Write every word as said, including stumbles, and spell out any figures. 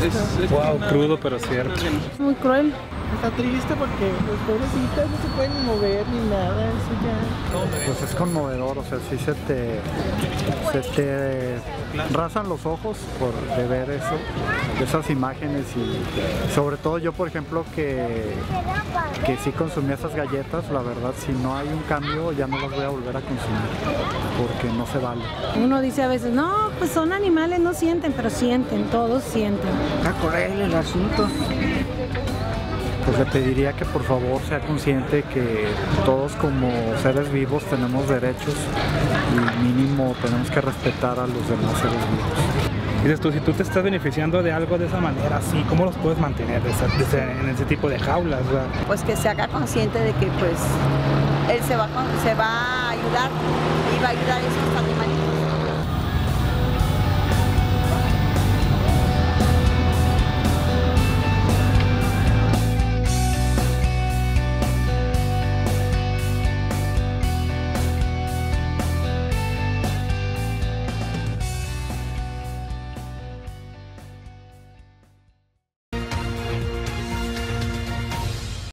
es, es Wow, una... crudo pero cierto. Muy cruel. Está triste porque los pobrecitas no se pueden ni mover ni nada, eso ya... Pues es conmovedor, o sea, sí se te, se te rasan los ojos por de ver eso, esas imágenes y sobre todo yo, por ejemplo, que, que sí consumía esas galletas, la verdad, si no hay un cambio ya no las voy a volver a consumir, porque no se vale. Uno dice a veces, no, pues son animales, no sienten, pero sienten, todos sienten. Está cruel el asunto. Pues le pediría que por favor sea consciente que todos como seres vivos tenemos derechos y mínimo tenemos que respetar a los demás seres vivos. Dices tú, si tú te estás beneficiando de algo de esa manera, así, ¿cómo los puedes mantener de esa, de ese, en ese tipo de jaulas? ¿Verdad? Pues que se haga consciente de que pues él se va, se va a ayudar y va a ayudar a esos animales.